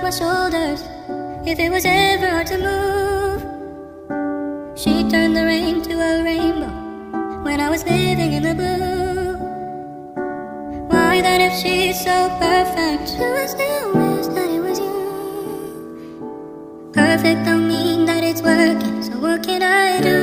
my shoulders if it was ever hard to move. She turned the rain to a rainbow when I was living in the blue. Why then, if she's so perfect, do I still wish that it was you? Perfect don't mean that it's working, so what can I do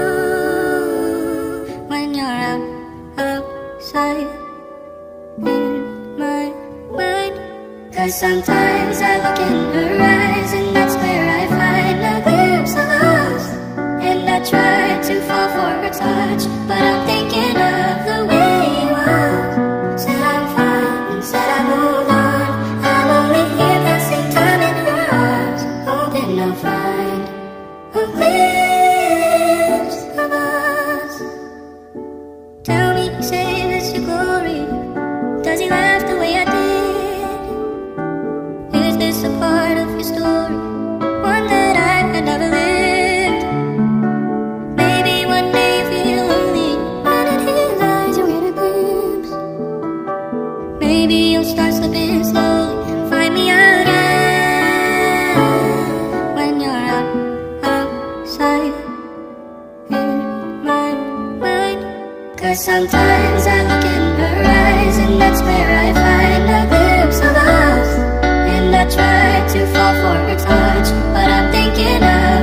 when you're outside in my mind? 'Cause sometimes I look in her eyes, and that's where I find a glimpse of us. And I try to fall for her touch, but I'm thinking of the way he was. Said I'm fine, and said I moved on. I'm only here passing time in her arms, hoping I'll find a glimpse of us. Tell me, say this your glory? Does he laugh the way I did? Is this a part of your story, one that I had never lived? Maybe one day you feel lonely, and in his eyes you'll get a glimpse. Maybe you'll start slipping slowly and find me again when you're outside in my mind. 'Cause sometimes I look in her eyes, and that's where I find a glimpse of us. And I try to fall for her touch, but I'm thinking of